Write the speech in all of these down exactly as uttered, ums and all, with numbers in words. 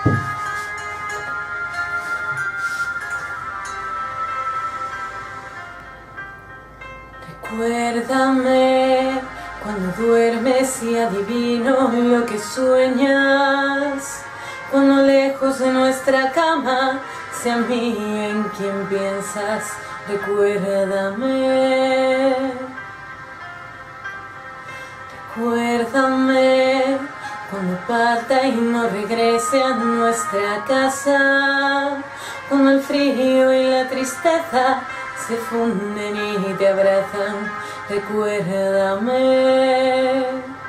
Recuérdame cuando duermes y adivino lo que sueñas, cuando lejos de nuestra cama sea mí en quien piensas. Recuérdame, recuérdame cuando parta y no regrese a nuestra casa, cuando el frío y la tristeza se funden y te abrazan. Recuérdame,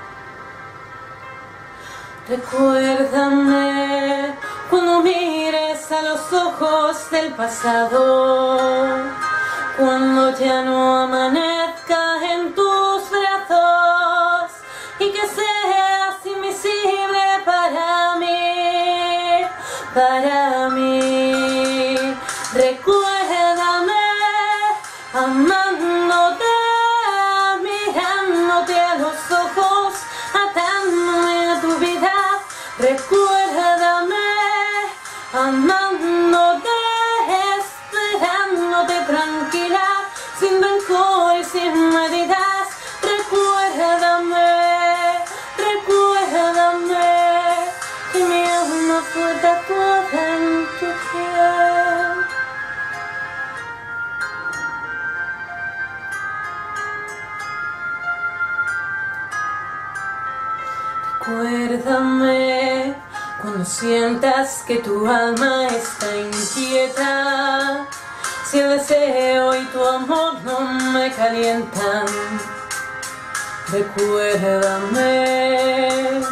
recuérdame cuando mires a los ojos del pasado, cuando ya no amanezca en tus brazos y que seas invisible para mí, para mí. Recuérdame amándote, mirándote a los ojos, atándome a tu vida. Recuérdame amándote, esperándote tranquila, sin rencor y sin medidas. Recuérdame, recuérdame que mi alma fue tatuada en tu piel. Recuérdame cuando sientas que tu alma está inquieta, si el deseo y tu amor no me calientan. Recuérdame,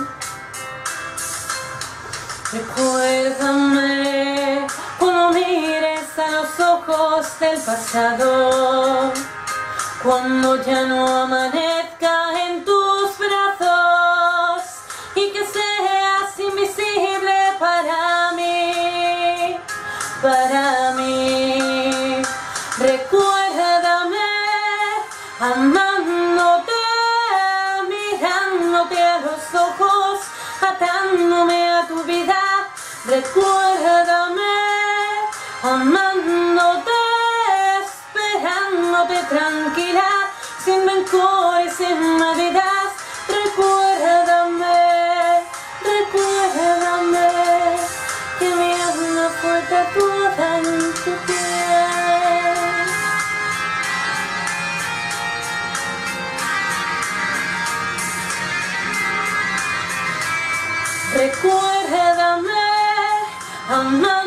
recuérdame cuando mires a los ojos del pasado, cuando ya no amanezca en tus brazos y que seas invisible para mí, para mí. Recuérdame amándote, mirándote a los ojos, atándome a tu vida. Recuérdame amándote, esperándote tranquila, sin rencor y sin medidas. Recuérdame, recuérdame que mi alma fue tatuada en tu piel. Recuérdame amar.